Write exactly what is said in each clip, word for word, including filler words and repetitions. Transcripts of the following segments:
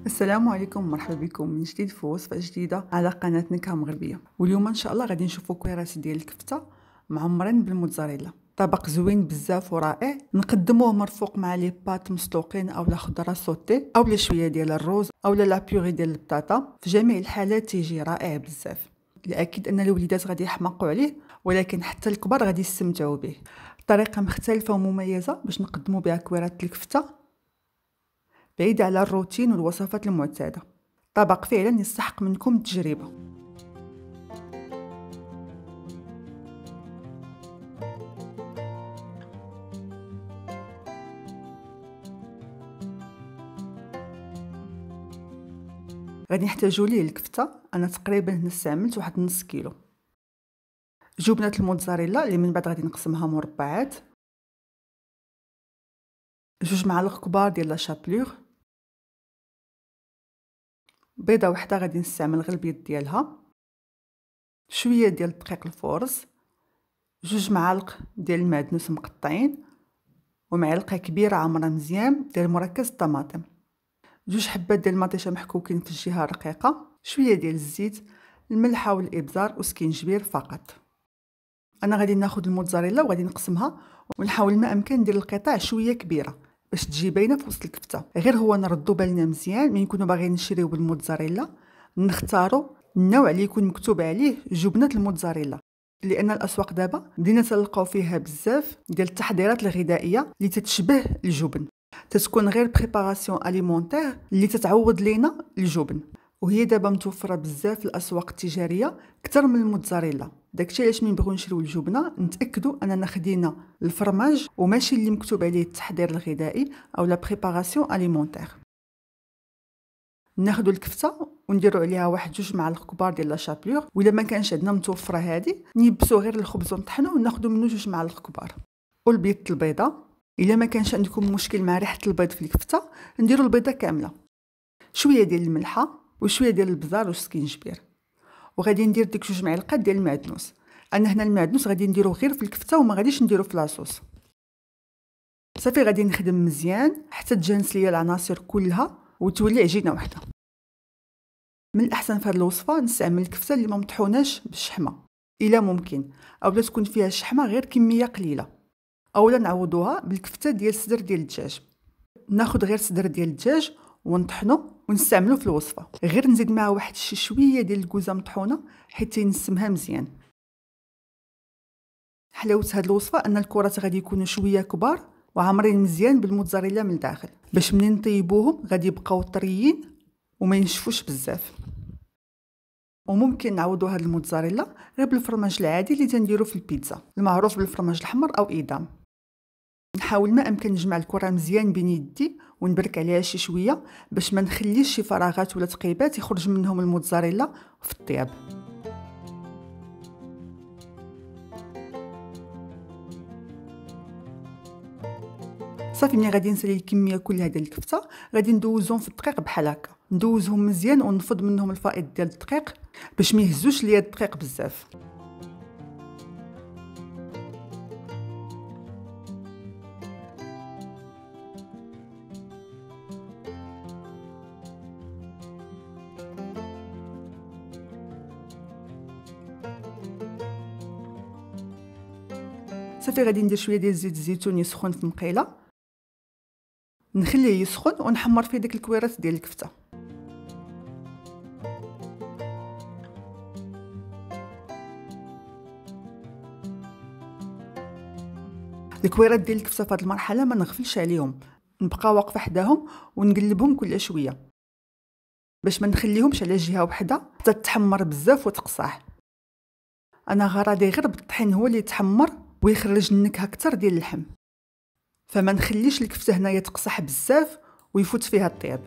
السلام عليكم ومرحبا بكم من جديد في وصفه جديده على قناه نكهه مغربيه. واليوم ان شاء الله غادي نشوفوا كويرات ديال الكفته معمرين بالموتزاريلا. طبق زوين بزاف ورائع، نقدموه مرفوق مع لي بات مسلوقين او لا خضره سوتي او لا شويه ديال الروز او لا بيوري ديال البطاطا. في جميع الحالات تيجي رائع بزاف. الاكيد ان الوليدات غادي يحماقوا عليه، ولكن حتى الكبار غادي يستمتعوا به. طريقه مختلفه ومميزه باش نقدموا بها كويرات الكفته بعيد على الروتين والوصفات المعتادة. طبق فعلا يستحق منكم التجربة. غادي نحتاجو ليه الكفتة. انا تقريبا هنا استعملت واحد نص كيلو. جبنة الموتزاريلا اللي من بعد غادي نقسمها مربعات، جوج معالق كبار ديال لا شابلور، بيضه وحده غادي نستعمل غير البيض ديالها، شويه ديال الدقيق الفورز، جوج معالق ديال المعدنوس مقطعين، ومعلقه كبيره عامره مزيان ديال مركز الطماطم، جوج حبات ديال المطيشه محكوكين في الجهه رقيقه، شويه ديال الزيت، الملحه والابزار وسكينجبير فقط. انا غادي ناخذ الموتزاريلا وغادي نقسمها ونحاول ما امكن ندير القطع شويه كبيره باش تجي باينه في وسط الكفته. غير هو نردو بالنا مزيان ملي نكونوا باغيين نشريو بالموتزاريلا نختاروا النوع اللي يكون مكتوب عليه جبنه الموتزاريلا، لان الاسواق دابا بدينا تلقاو فيها بزاف ديال التحضيرات الغذائيه اللي تتشبه الجبن، تتكون غير بريباراسيون اليمونتير اللي تتعوض لينا الجبن، وهي دابا متوفره بزاف في الاسواق التجاريه اكثر من الموتزاريلا. داكشي علاش من نبغيو نشريو الجبنه نتاكدوا اننا خدينا الفرماج وماشي اللي مكتوب عليه التحضير الغذائي او لا بريباراسيون اليمونتير. ناخذوا الكفته ونديروا عليها واحد جوج معالق كبار ديال لا شابلور، ولا ما كانش عندنا متوفره هذه نيبسوا غير الخبز ونطحنوه وناخذوا منه جوج معالق كبار. والبيض البيضه، الا ما كانش عندكم مشكل مع ريحه البيض في الكفته نديروا البيضه كامله، شويه ديال الملحه وشويه ديال البزار والسكينجبير، وغادي ندير ديك جوج معلقات ديال المعدنوس. انا هنا المعدنوس غادي نديروه غير في الكفته وما غاديش نديروه في لاصوص. صافي غادي نخدم مزيان حتى تجانس ليا العناصر كلها وتولي عجينه واحده. من الاحسن في هذه الوصفه نستعمل الكفته اللي ما مطحوناش بالشحمه الا ممكن، اولا تكون فيها الشحمه غير كميه قليله، اولا نعوضوها بالكفته ديال الصدر ديال الدجاج. ناخذ غير صدر ديال الدجاج ونطحنو ونستعملو في الوصفه، غير نزيد معاه واحد شي شويه ديال الكوزه مطحونه حيت ينسمها مزيان. حلاوه هاد الوصفه ان الكرات غادي يكونوا شويه كبار وعامرين مزيان بالموتزاريلا من الداخل، باش منين نطيبوهم غادي يبقاو طريين وما ينشفوش بزاف. وممكن نعوضوا هاد الموتزاريلا غير بالفرماج العادي اللي تنديرو في البيتزا المعروف بالفرماج الحمر او ايدام. نحاول ما امكن نجمع الكره مزيان بين يدي ونبرك عليها شي شويه باش ما نخليش شي فراغات ولا تقيبات يخرج منهم الموتزاريلا في الطياب. صافي ملي غادي نسالي الكميه كلها ديال الكفته غادي ندوزهم في الدقيق بحال هكا، ندوزهم مزيان ونفض منهم الفائض ديال الدقيق باش ما يهزوش ليا الدقيق بزاف. صافي غادي ندير شويه ديال زيت الزيتون يسخن في مقيله، نخليه يسخن ونحمر فيه ديك الكويرات ديال الكفته. الكويرات ديال الكفته في هذه المرحله ما نغفلش عليهم، نبقى واقفه حداهم ونقلبهم كل شويه باش ما نخليهمش على جهه وحده حتى تحمر بزاف وتقصح. انا غرضي غير بالطحين هو اللي يتحمر ويخرج النكهه اكثر ديال اللحم، فما نخليش الكفته هنايا تقصح بزاف ويفوت فيها الطياب.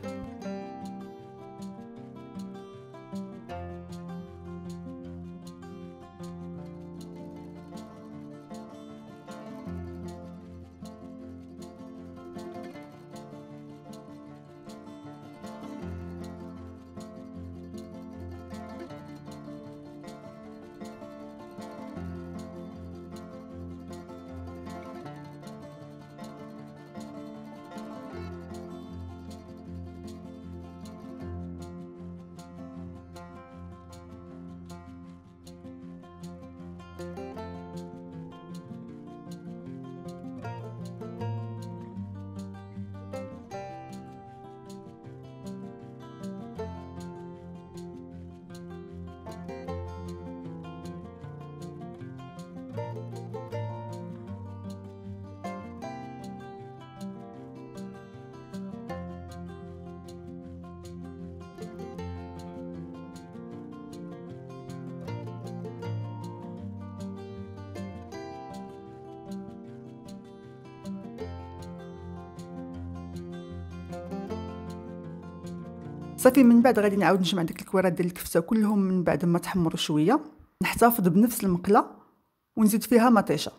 صافي من بعد غادي نعاود نجمع ديك الكويرات ديال الكفته كلهم من بعد ما تحمروا شويه، نحتفظ بنفس المقله ونزيد فيها مطيشه.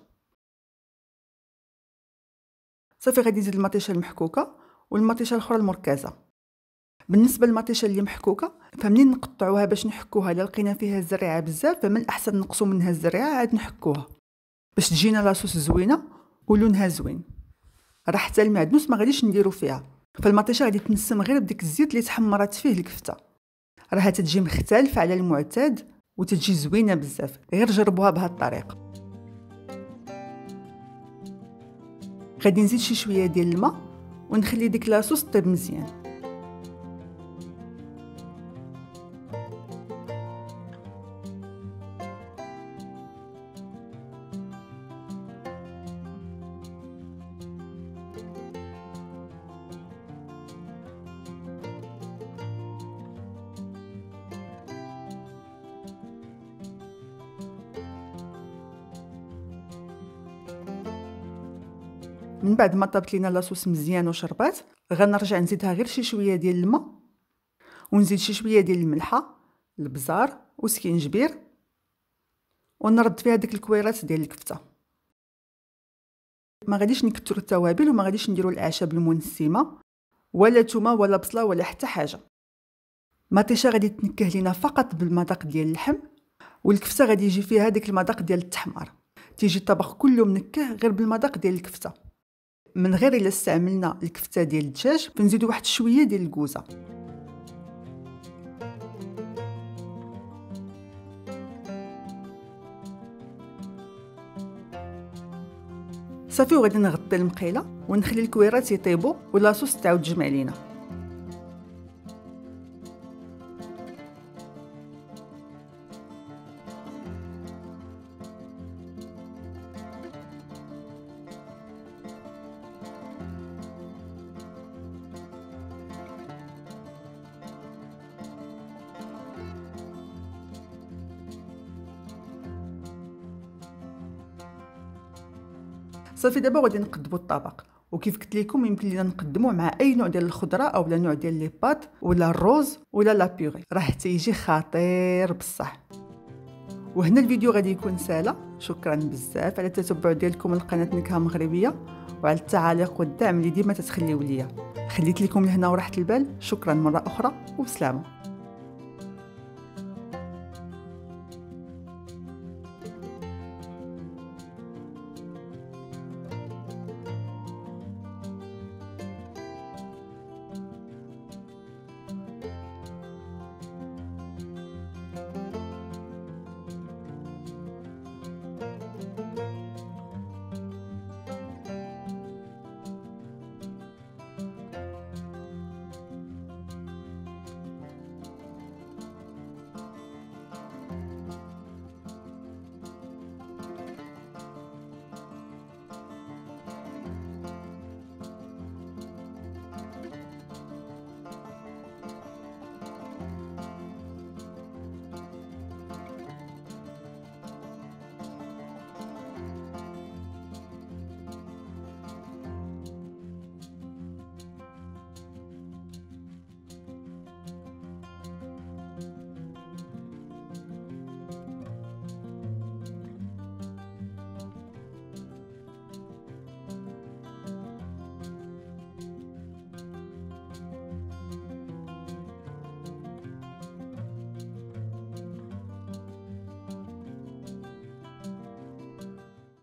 صافي غادي نزيد المطيشه المحكوكه والمطيشه الاخرى المركزه. بالنسبه للمطيشه اللي محكوكه فمنين نقطعوها باش نحكوها الا لقينا فيها الزريعه بزاف فمن الاحسن نقصوا منها الزريعه عاد نحكوها باش تجينا لاصوص زوينه ولونها زوين. راه حتى المعدنوس ما غاديش نديرو فيها، فالمطيشه غادي تنسم غير بديك الزيت اللي تحمرات فيه الكفته. راها تتجي مختلفه على المعتاد وتتجي زوينه بزاف، غير جربوها بهذه الطريقه. غادي نزيد شي شويه ديال الماء ونخلي ديك لاصوص طيب مزيان. من بعد ما طابت لينا لاصوص مزيان وشربات غنرجع نزيدها غير شي شويه ديال الماء ونزيد شي شويه ديال الملحه، البزار وسكينجبير، ونرد فيها ديك الكويرات ديال الكفته. ما غاديش نكثروا التوابل وما غاديش نديروا الاعشاب المنسمه ولا تومه ولا بصله ولا حتى حاجه. مطيشه غادي تنكه لينا فقط بالمذاق ديال اللحم، والكفته غادي يجي فيها ديك المذاق ديال التحمار. تيجي الطبق كله منكه غير بالمذاق ديال الكفته. من غير الا استعملنا الكفته ديال الدجاج فنزيدوا واحد شويه ديال الكوزه. صافي وغادي نغطي المقيله ونخلي الكويرات يطيبوا ولاصوص تعاود تجمع لينا. صافي دابا غادي نقدموا الطبق، وكيف قلت لكم يمكن لينا نقدموه مع اي نوع ديال الخضره او لا نوع ديال لي بات ولا الروز ولا لا بيغي، راه تيجي خطير بصح. وهنا الفيديو غادي يكون سالا. شكرا بزاف على التتبع ديالكم لقناه نكهه مغربيه وعلى التعاليق والدعم اللي ديما تتخليو ليا. خليت لكم لهنا وراحه البال. شكرا مره اخرى وبسلامه.